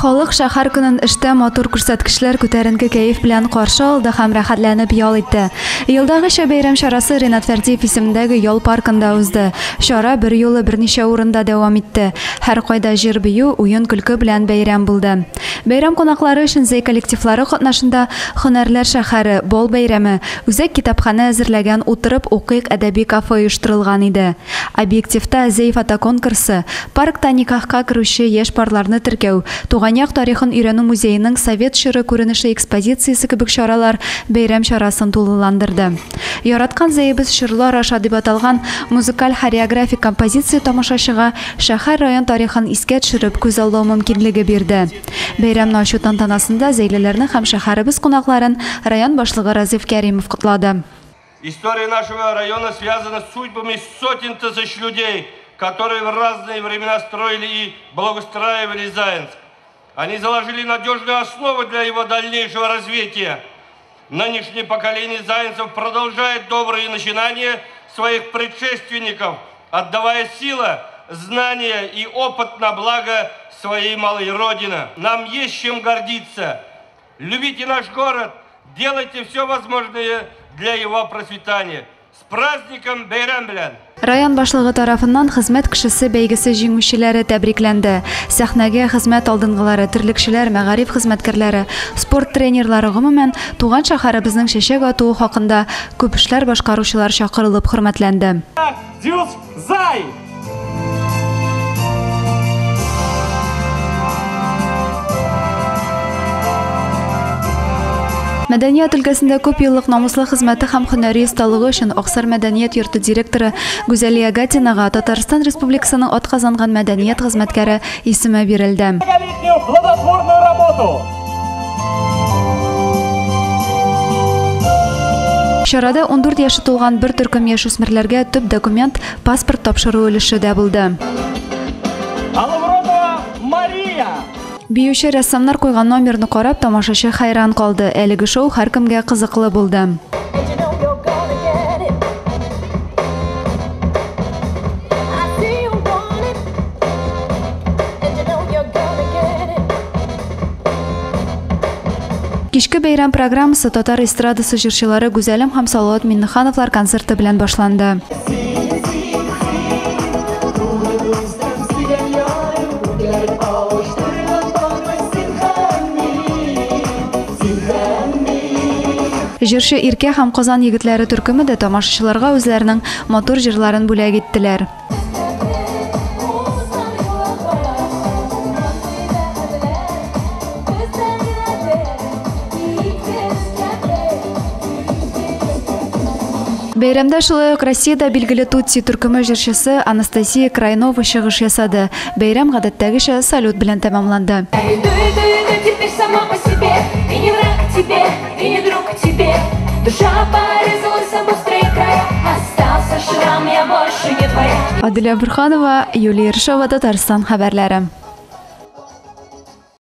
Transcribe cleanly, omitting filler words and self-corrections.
Халык шәһәр көнен эштә матур күрсәткечләр күтәренке кәеф белән каршы алды һәм рәхәтләнеп ял итте. Елдагыча бәйрәм чарасы Ринат Фәрдиев исемендәге ял паркында узды. Чара бер юлы берничә урында дәвам итте. Һәр кайда җыр бию, уен көлке белән бәйрәм булды. Бәйрәм кунаклары өчен зәй коллективлары катнашында Һөнәрләр шәһәре, Бол бәйрәме, үзәк китапханә әзерләгән утырып укыйк әдәби кафе оештырылган иде. Объективта зәй фотоконкурсы, паркта никахка керүче яшь парларны теркәү, Туганьяк тарихын өйрәнү музееның совет чоры күренешле экспозициясе кебек чаралар бәйрәм чарасын тулыландырды. Яраткан зәебез чырлар аша дип аталган музыкаль хореографик композиция тамашачыга шәһәр район тарихын искә төшереп күз алдау мөмкинлеге бирде. Бәйрәмне ачу тантанасында зәйлеләрне һәм шәһәребез кунакларын район башлыгы Разиф Кәримов котлады. История нашего района связана с судьбами сотен тысяч людей, которые в разные времена строили и благоустраивали Заинск. Они заложили надежную основу для его дальнейшего развития. Нынешнее поколение заинцев продолжает добрые начинания своих предшественников, отдавая силы, знания и опыт на благо своей малой родины. Нам есть чем гордиться. Любите наш город, делайте все возможное для его процветания. С праздником Бәйрәм белән! Район башлыгы тарафыннан хезмәт кешесе бәйгесе җиңүчеләре тәбрикләнде. Сәхнәгә хезмәт алдынгылары, терлекчеләр, мәгариф хезмәткәрләре, спорт тренерлары гомумән туган шәһәребезнең чәчәк атуы хакында күп эшләр башкаручылар чакырылып хөрмәтләнде. Мәдәният өлкәсендә күп еллык намуслы хезмәте һәм һөнәри осталыгы өчен Аксар мәдәният йорты директоры Гүзәлия Гатинага Татарстан Республикасының атказанган мәдәният хезмәткәре исеме бирелде. Чарада 14 яшы тулган бер төркем яшүсмерләргә төп документ паспорт тапшыру өлеше дә булды. Биюче рәссамнар куйган номерны карап, тамашачы хайран калды. Әлеге шоу һәркемгә кызыклы булды. Кичке бәйрәм программасы татар эстрадасы җырчылары Гүзәлем һәм Салават Миннехановлар концерты белән башланды. Җырчы Иркә һәм Казан егетләре төркеме дә тамашачыларга үзләренең матур җырларын бүләк иттеләр. Бәйрәмдә шулай ук Россиядә билгеле Тутси төркеме җырчысы Анастасия Крайнова чыгыш ясады. Бәйрәм гадәттәгечә салют белән тәмамланды. Адилә Бурханова, Юлия Ершова, Татарстан хәбәрләре.